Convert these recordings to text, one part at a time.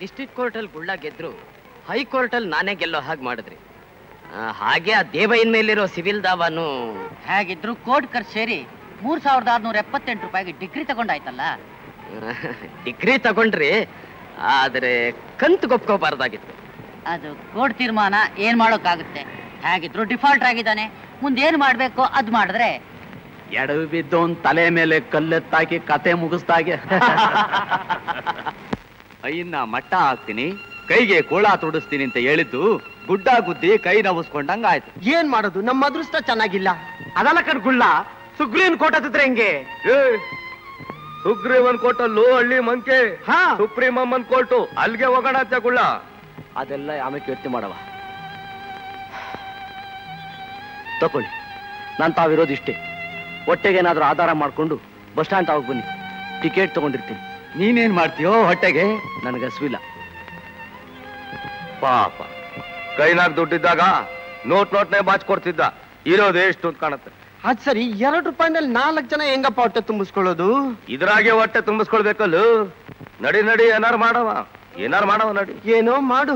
District ಕೋರ್ಟಲ್ಲಿ ಗುಳ್ಳ ಗೆದ್ರು ಹೈಕೋರ್ಟಲ್ಲಿ ನಾನೇ ಗೆಲ್ಲೋ ಹಾಗೆ ಮಾಡಿದ್ರಿ. ಹಾಗೆ ಆ ದೇವಯ್ಯನ ಮೇಲಿರೋ ಸಿವಿಲ್ ದಾವಾನು ಹೇಗಿದ್ರು ಕೋರ್ಟ್ ಖರ್ಚು ಸೇರಿ 3678 ರೂಪಾಯಿಗೆ ಡಿಗ್ರಿ ತಗೊಂಡಾಯ್ತಲ್ಲ. ಡಿಗ್ರಿ ತಗೊಂಡ್ರಿ, ಆದರೆ ಕಂತು ಗೊಪ್ಕೋಬಾರ್ದಾಗಿತ್ತು. ಅದು ಕೋರ್ಟ್ ತೀರ್ಮಾನ, ಏನ್ ಮಾಡೋಕ್ಕಾಗುತ್ತೆ. ಹೇಗಿದ್ರು ಡಿಫಾಲ್ಟ್ ಆಗಿದ್ದಾನೆ, ಮುಂದೇನ್ ಮಾಡ್ಬೇಕು ಅದ್ ಮಾಡಿದ್ರೆ. ಎಡವಿ ಬಿದ್ದವನ್ ತಲೆ ಮೇಲೆ ಕಲ್ಲೆತ್ತಾಕಿ ಕತೆ ಮುಗಿಸ್ದಾಗೆ. ಕೈಯನ್ನ ಮಟ್ಟ ಹಾಕ್ತೀನಿ, ಕೈಗೆ ಕೋಳ ತೊಡಿಸ್ತೀನಿ ಅಂತ ಹೇಳಿದ್ದು ಗುಡ್ಡ ಗುದ್ದಿ ಕೈ ನವಸ್ಕೊಂಡಂಗ ಆಯ್ತು. ಏನ್ ಮಾಡೋದು, ನಮ್ಮ ಅದೃಷ್ಟ ಚೆನ್ನಾಗಿಲ್ಲ. ಅದಲ್ಲ ಕಣ್ಗುಳ್ಳ, ಸುಗ್ರೀವನ್ ಕೋಟ ಹತ್ತಿದ್ರೆ ಹೆಂಗೆ? ಸುಗ್ರೀವನ್ ಕೋಟಲ್ಲೂ ಹಳ್ಳಿ ಮಂಕೆ, ಸುಪ್ರೀಂ ಅಮ್ಮನ್ ಕೋರ್ಟು, ಅಲ್ಲಿಗೆ ಹೋಗೋಣ ಅಂತ ಗುಳ್ಳ. ಅದೆಲ್ಲ ಆಮೇಲೆ ಯೋಚನೆ ಮಾಡವ. ತಕೊಳ್ಳಿ, ನಾನು ತಾವಿರೋದು ಇಷ್ಟೇ. ಹೊಟ್ಟೆಗೇನಾದ್ರೂ ಆಧಾರ ಮಾಡ್ಕೊಂಡು ಬಸ್ ಸ್ಟ್ಯಾಂಡ್ ತಾವಾಗ ಬನ್ನಿ, ಟಿಕೆಟ್ ತಗೊಂಡಿರ್ತೀನಿ. ನೀನೇನ್ ಮಾಡ್ತೀಯೋ ಹೊಟ್ಟೆಗೆ? ನನಗೆ ಹಸುವಿಲ್ಲ. ಪಾಪ ಕೈನಾಗ ದುಡ್ಡಿದ್ದಾಗ ನೋಟ್ನೇ ಬಾಚ್ಕೊಡ್ತಿದ್ದ. ಇರೋದೇ ಎಷ್ಟು ಅಂತ ಕಾಣುತ್ತೆ. ಅದ್ ಸರಿ, 2 ರೂಪಾಯಿನಲ್ಲಿ 4 ಜನ ಹೆಂಗಪ್ಪ ಹೊಟ್ಟೆ ತುಂಬಿಸ್ಕೊಳ್ಳೋದು? ಇದ್ರಾಗೆ ಹೊಟ್ಟೆ ತುಂಬಿಸ್ಕೊಳ್ಬೇಕಲ್ಲ. ನಡಿ ನಡಿ, ಏನಾರು ಮಾಡವ ನಡಿ. ಏನೋ ಮಾಡು.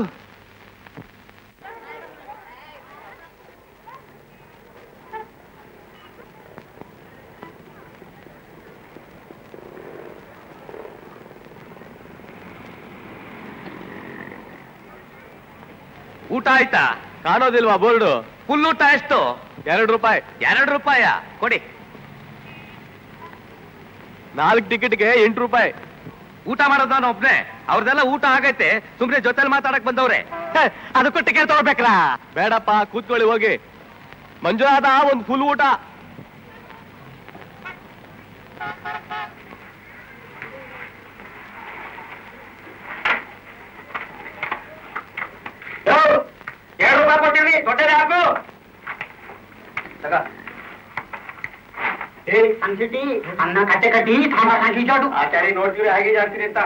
ಊಟ ಆಯ್ತಾ? ಕಾಣೋದಿಲ್ವಾ ಬೋರ್ಡು? ಫುಲ್ ಊಟ ಎಷ್ಟು? 2 ರೂಪಾಯಿ. 2 ರೂಪಾಯ ಕೊಡಿ. 4 ಟಿಕೆಟ್ಗೆ 8 ರೂಪಾಯಿ. ಊಟ ಮಾಡೋದು ನಾನು ಒಬ್ನೇ, ಅವ್ರದೆಲ್ಲ ಊಟ ಆಗೈತೆ. ಸುಮ್ನೆ ಜೊತೆಲಿ ಮಾತಾಡಕ್ ಬಂದವ್ರೆ. ಅದಕ್ಕೂ ಟಿಕೆಟ್ ತಗೋಬೇಕ್ರಾ? ಬೇಡಪ್ಪ, ಕೂತ್ಕೊಳ್ಳಿ ಹೋಗಿ. ಮಂಜುನಾಥ, ಒಂದು ಫುಲ್ ಊಟ. ಕೊಟ್ಟಿರಿ ಹಾಕು. ಅನ್ಸಿಟಿ ಅನ್ನ ಕಟ್ಟೆ ಕಟ್ಟಿ ಸಾಂಬಾರ್ ಹಾಕಿ ಜಾಡು. ಆಚಾರಿ ನೋಡ್ತೀವಿ ಹಾಗೆ ಜಾಡ್ತೀರಿ ಅಂತ.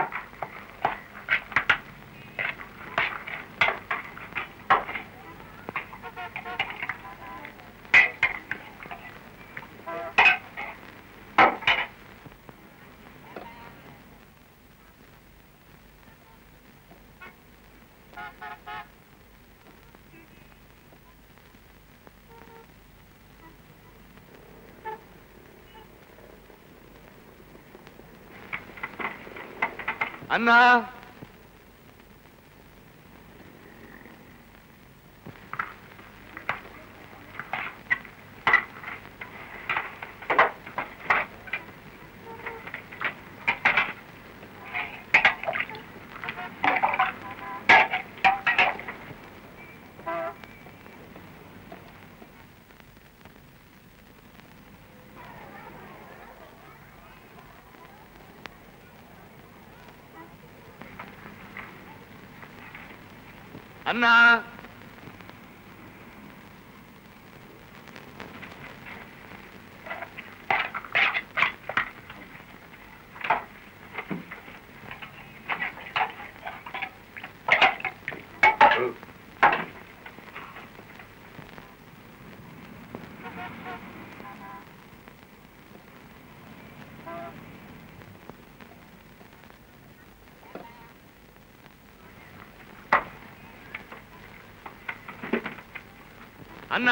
ಅನ್ನ ಅನ್ನ ಅನ್ನ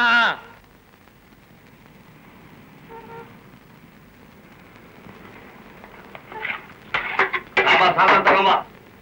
ಸಾಮಾನ್ ತಗೊಂಬ.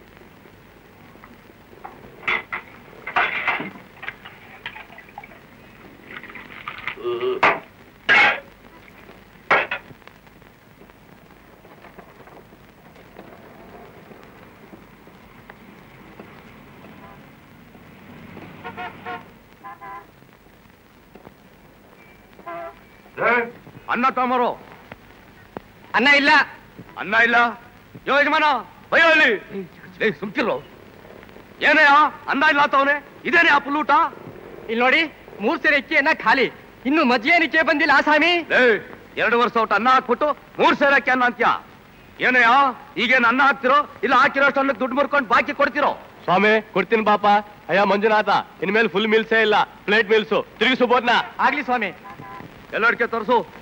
ಅನ್ನ ತಗೊಂಬರು. ಅನ್ನ ಇಲ್ಲ. ಅನ್ನ ಇಲ್ಲ? ಯಜಮಾನ ಬಯ್ಯಲ್ಲಿ ಸುಮ್ಕಿರು. ಏನಯ್ಯ ಅನ್ನ ಇಲ್ಲ ತವನೆ? ಇದೇನೇ ಆ ಪುಲ್ಲೂಟ? ಇಲ್ಲಿ ನೋಡಿ, 3 ಸೇರೆ ಅಕ್ಕಿ ಅನ್ನ ಖಾಲಿ, ಇನ್ನು ಮಜ್ಜಿಗೆ ಬಂದಿಲ್ಲ ಆಸಾಮಿ. 2 ವರ್ಷ ಊಟ ಅನ್ನ ಹಾಕ್ಬಿಟ್ಟು 3 ಸೇರೆ ಅಕ್ಕಿ ಅನ್ನ ಅಂತ್ಯ. ಏನಯ್ಯ, ಈಗೇನು ಅನ್ನ ಹಾಕ್ತಿರೋ ಇಲ್ಲ ಹಾಕಿರೋಷ್ಟು ಅನ್ನಕ್ಕೆ ದುಡ್ಡು ಮುರ್ಕೊಂಡು ಬಾಕಿ ಕೊಡ್ತಿರೋ? ಸ್ವಾಮಿ ಕೊಡ್ತೀನಿ ಪಾಪ. ಅಯ್ಯ ಮಂಜುನಾಥ, ಇನ್ಮೇಲೆ ಫುಲ್ ಮೀಲ್ಸೇ ಇಲ್ಲ, ಪ್ಲೇಟ್ ಮೀಲ್ಸು ತಿರುಗಿಸು ಬೋದ್ನ. ಆಗ್ಲಿ ಸ್ವಾಮಿ. ಎಲ್ಲರಿಗೆ ತೋರಿಸು.